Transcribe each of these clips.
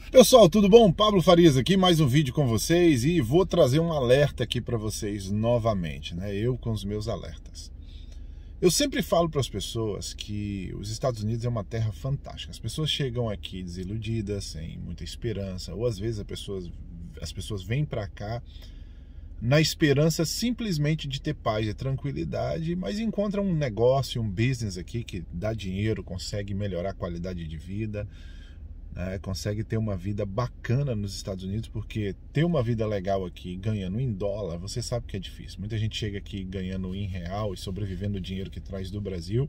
Pessoal, tudo bom? Pablo Farias aqui, mais um vídeo com vocês e vou trazer um alerta aqui para vocês novamente, né? Eu com os meus alertas. Eu sempre falo para as pessoas que os Estados Unidos é uma terra fantástica. As pessoas chegam aqui desiludidas, sem muita esperança, ou às vezes as pessoas vêm para cá na esperança simplesmente de ter paz e tranquilidade, mas encontram um negócio, um business aqui que dá dinheiro, consegue melhorar a qualidade de vida, consegue ter uma vida bacana nos Estados Unidos, porque ter uma vida legal aqui ganhando em dólar, você sabe que é difícil. Muita gente chega aqui ganhando em real e sobrevivendo o dinheiro que traz do Brasil.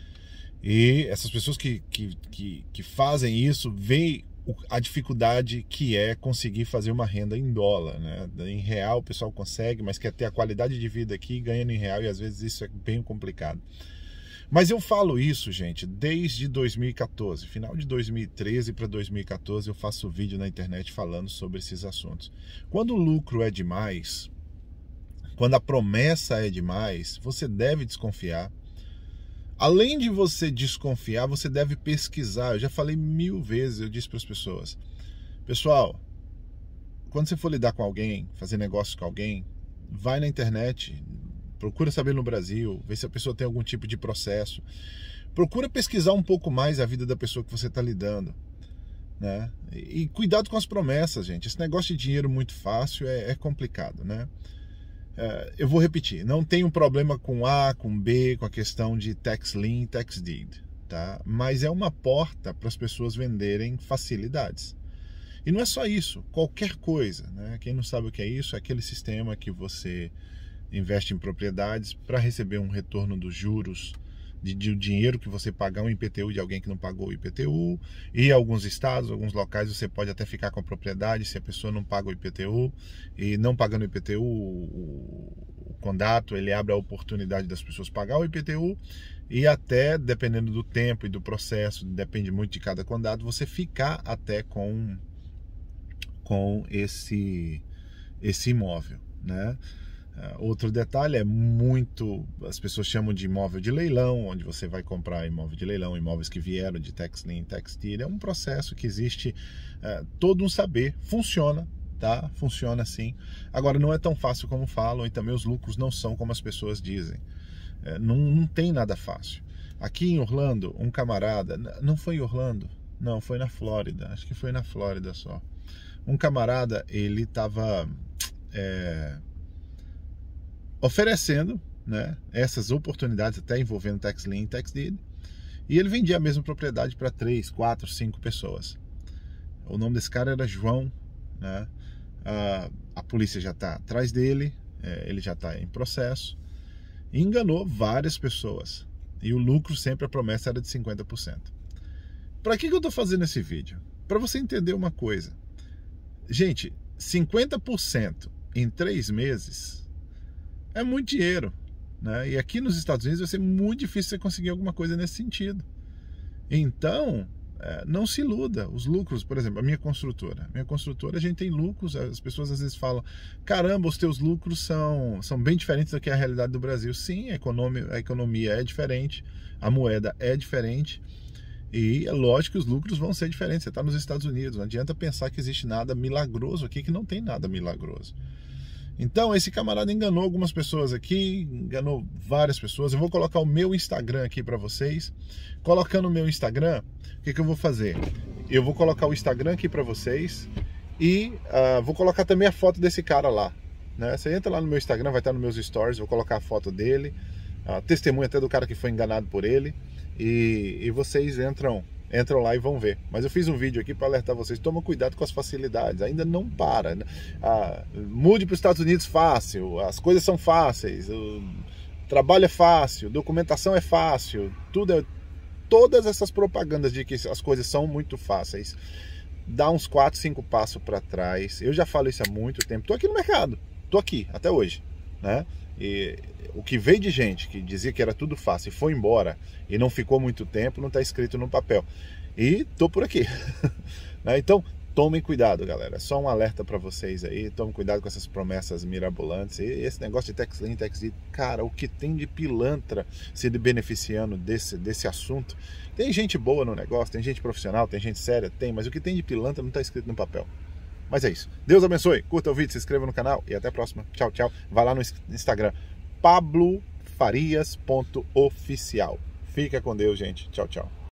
E essas pessoas que fazem isso veem a dificuldade que é conseguir fazer uma renda em dólar, né? Em real o pessoal consegue, mas quer ter a qualidade de vida aqui ganhando em real, e às vezes isso é bem complicado. Mas eu falo isso, gente, desde 2014, final de 2013 para 2014 eu faço vídeo na internet falando sobre esses assuntos. Quando o lucro é demais, quando a promessa é demais, você deve desconfiar. Além de você desconfiar, você deve pesquisar. Eu já falei 1000 vezes, eu disse para as pessoas: pessoal, quando você for lidar com alguém, fazer negócio com alguém, vai na internet, procura saber no Brasil, ver se a pessoa tem algum tipo de processo. Procura pesquisar um pouco mais a vida da pessoa que você está lidando, né? E cuidado com as promessas, gente. Esse negócio de dinheiro muito fácil é complicado, né? Eu vou repetir, não tem um problema com A, com B, com a questão de tax lien, tax deed, tá? Mas é uma porta para as pessoas venderem facilidades. E não é só isso, qualquer coisa, né? Quem não sabe o que é isso, é aquele sistema que você investe em propriedades para receber um retorno dos juros de dinheiro que você pagar um IPTU de alguém que não pagou o IPTU. E em alguns estados, alguns locais, você pode até ficar com a propriedade se a pessoa não paga o IPTU. E não pagando o IPTU, o condato, ele abre a oportunidade das pessoas pagar o IPTU, e até, dependendo do tempo e do processo, depende muito de cada condado, você ficar até com esse imóvel, né? Outro detalhe as pessoas chamam de imóvel de leilão, onde você vai comprar imóvel de leilão, imóveis que vieram de tax lien, tax deed. É um processo que existe todo um saber, funciona, tá? Funciona sim. Agora, não é tão fácil como falam, e também os lucros não são como as pessoas dizem. Não tem nada fácil. Aqui em Orlando, um camarada, não foi em Orlando, não, foi na Flórida, acho que foi na Flórida só. Um camarada, ele estava oferecendo, né, essas oportunidades, até envolvendo tax lien e tax deed, e ele vendia a mesma propriedade para 3, 4, 5 pessoas. O nome desse cara era João, né? A polícia já está atrás dele, ele já está em processo, e enganou várias pessoas, e o lucro sempre, a promessa era de 50%. Para que eu estou fazendo esse vídeo? Para você entender uma coisa. Gente, 50% em 3 meses é muito dinheiro, né? E aqui nos Estados Unidos vai ser muito difícil você conseguir alguma coisa nesse sentido. Então, não se iluda. Os lucros, por exemplo, a minha construtora, a gente tem lucros. As pessoas às vezes falam: caramba, os teus lucros são bem diferentes do que a realidade do Brasil. Sim, a economia é diferente, a moeda é diferente, e é lógico que os lucros vão ser diferentes. Você está nos Estados Unidos, não adianta pensar que existe nada milagroso aqui, que não tem nada milagroso. Então, esse camarada enganou algumas pessoas aqui, enganou várias pessoas. Eu vou colocar o meu Instagram aqui para vocês. Colocando o meu Instagram, o que eu vou fazer? Eu vou colocar o Instagram aqui para vocês e vou colocar também a foto desse cara lá, né? Você entra lá no meu Instagram, vai estar nos meus stories, vou colocar a foto dele, testemunho até do cara que foi enganado por ele, e vocês entram lá e vão ver. Mas eu fiz um vídeo aqui para alertar vocês: toma cuidado com as facilidades, ainda não para, né? Mude para os Estados Unidos fácil, as coisas são fáceis, o trabalho é fácil, documentação é fácil, todas essas propagandas de que as coisas são muito fáceis, dá uns 4, 5 passos para trás. Eu já falo isso há muito tempo, tô aqui no mercado, tô aqui até hoje, né? E o que veio de gente que dizia que era tudo fácil e foi embora e não ficou muito tempo, não está escrito no papel. E tô por aqui. Então, Tomem cuidado, galera. Só um alerta para vocês aí. Tomem cuidado com essas promessas mirabolantes. E esse negócio de tax lien, tax deed, cara, o que tem de pilantra se beneficiando desse assunto? Tem gente boa no negócio, tem gente profissional, tem gente séria, tem, mas o que tem de pilantra não está escrito no papel. Mas é isso. Deus abençoe. Curta o vídeo, se inscreva no canal e até a próxima. Tchau, tchau. Vai lá no Instagram, pablofarias.oficial. Fica com Deus, gente. Tchau, tchau.